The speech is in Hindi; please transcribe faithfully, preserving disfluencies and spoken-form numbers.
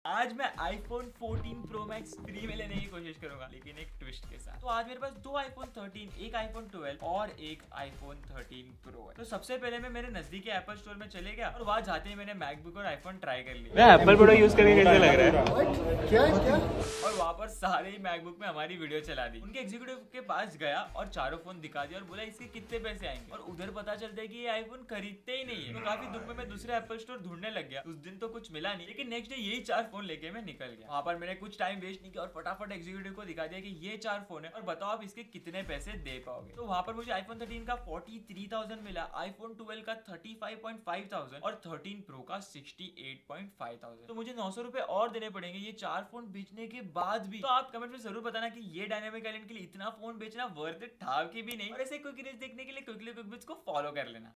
आज मैं iPhone fourteen pro max free में लेने की कोशिश करूंगा, लेकिन एक ट्विस्ट के साथ। तो आज मेरे पास दो आईफोन थर्टीन, एक आईफोन ट्वेल्व और एक आईफोन थर्टीन प्रो है। तो सबसे पहले मैं मेरे नजदीकी एप्पल स्टोर में चले गया और वहां जाते ही मैंने मैकबुक और आईफोन ट्राई कर लिया। मैं एप्पल प्रो यूज करके कैसे लग रहा है? क्या क्या? और वहाँ पर सारे ही मैकबुक में हमारी वीडियो चला दी। उनके एग्जीक्यूटिव के पास गया और चारों फोन दिखा दिया और बोला इसके कितने पैसे आएंगे। और उधर पता चलता है कि ये आईफोन खरीदते ही नहीं है। तो काफी दुख में मैं दूसरे एप्पल स्टोर ढूंढने लग गया। उस दिन तो कुछ मिला नहीं, लेकिन नेक्स्ट डे यही चार फोन लेके मैं निकल गया। वहाँ पर मैंने कुछ टाइम वेस्ट नहीं किया और फटाफट एग्जीक्यूटिव को दिखा दिया कि ये चार फोन है और बताओ आप इसके कितने पैसे दे पाओगे। तो वहाँ पर मुझे आईफोन थर्टीन का फोर्टी थ्री थाउजेंड मिला, आईफोन ट्वेल्व का thirty five point five thousand और थर्टीन प्रो का sixty eight point five thousand. तो मुझे नौ सौ रुपए और देने पड़ेंगे ये चार फोन बेचने के बाद भी। तो आप कमेंट में जरूर बताना कि ये डायनामिक आइलैंड के लिए इतना फोन बेचना वर्थ इट था कि भी नहीं। और ऐसे क्विक न्यूज़ देखने के लिए क्विकली क्विक बिट्स को फॉलो कर लेना।